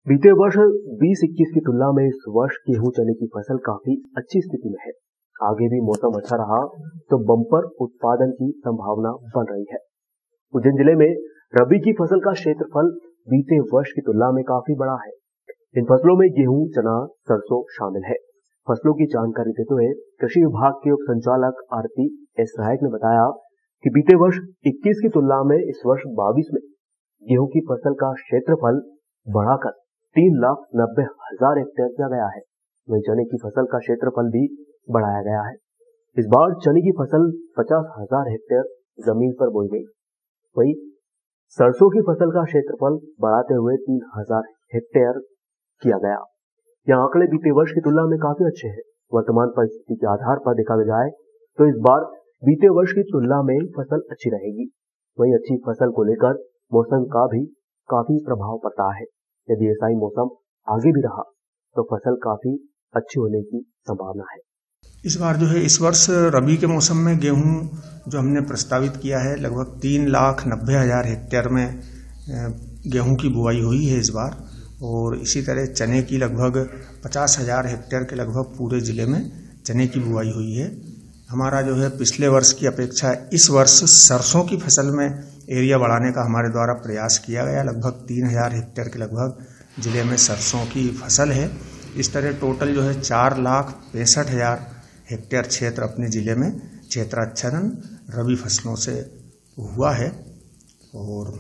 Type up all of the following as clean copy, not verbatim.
बीते वर्ष 2021 की तुलना में इस वर्ष गेहूं चने की फसल काफी अच्छी स्थिति में है। आगे भी मौसम अच्छा रहा तो बम्पर उत्पादन की संभावना बन रही है। उज्जैन जिले में रबी की फसल का क्षेत्रफल बीते वर्ष की तुलना में काफी बड़ा है। इन फसलों में गेहूं, चना, सरसों शामिल है। फसलों की जानकारी देते हुए कृषि विभाग के उप संचालक आरती एस नायक ने बताया कि बीते वर्ष 21 की तुलना में इस वर्ष 22 में गेहूं की फसल का क्षेत्रफल बढ़ाकर 3,90,000 हेक्टेयर किया गया है। वहीं चने की फसल का क्षेत्रफल भी बढ़ाया गया है। इस बार चने की फसल 50,000 हेक्टेयर जमीन पर बोई गई। वहीं सरसों की फसल का क्षेत्रफल बढ़ाते हुए 3,000 हेक्टेयर किया गया। यह आंकड़े बीते वर्ष की तुलना में काफी अच्छे हैं। वर्तमान परिस्थिति के आधार पर देखा जाए तो इस बार बीते वर्ष की तुलना में फसल अच्छी रहेगी। वहीं अच्छी फसल को लेकर मौसम का भी काफी प्रभाव पड़ता है। यदि ऐसा ही मौसम आगे भी रहा तो फसल काफी अच्छी होने की संभावना है। इस बार इस वर्ष रबी के मौसम में गेहूं जो हमने प्रस्तावित किया है लगभग 3,90,000 हेक्टेयर में गेहूं की बुआई हुई है इस बार। और इसी तरह चने की लगभग 50,000 हेक्टेयर के लगभग पूरे जिले में चने की बुआई हुई है। हमारा पिछले वर्ष की अपेक्षा इस वर्ष सरसों की फसल में एरिया बढ़ाने का हमारे द्वारा प्रयास किया गया। लगभग 3,000 हेक्टेयर के लगभग जिले में सरसों की फसल है। इस तरह टोटल 4,65,000 हेक्टेयर क्षेत्र अपने जिले में क्षेत्राच्छादन रबी फसलों से हुआ है। और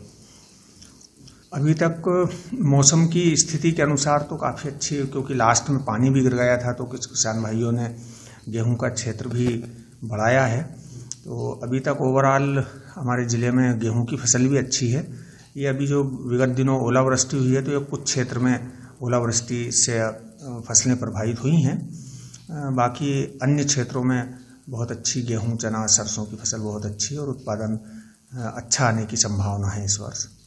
अभी तक मौसम की स्थिति के अनुसार तो काफ़ी अच्छी है, क्योंकि लास्ट में पानी भी गिर गया था तो कुछ किसान भाइयों ने गेहूं का क्षेत्र भी बढ़ाया है। तो अभी तक ओवरऑल हमारे ज़िले में गेहूं की फसल भी अच्छी है। ये अभी जो विगत दिनों ओलावृष्टि हुई है तो ये कुछ क्षेत्र में ओलावृष्टि से फसलें प्रभावित हुई हैं। बाकी अन्य क्षेत्रों में बहुत अच्छी गेहूं, चना, सरसों की फसल बहुत अच्छी है और उत्पादन अच्छा आने की संभावना है इस वर्ष।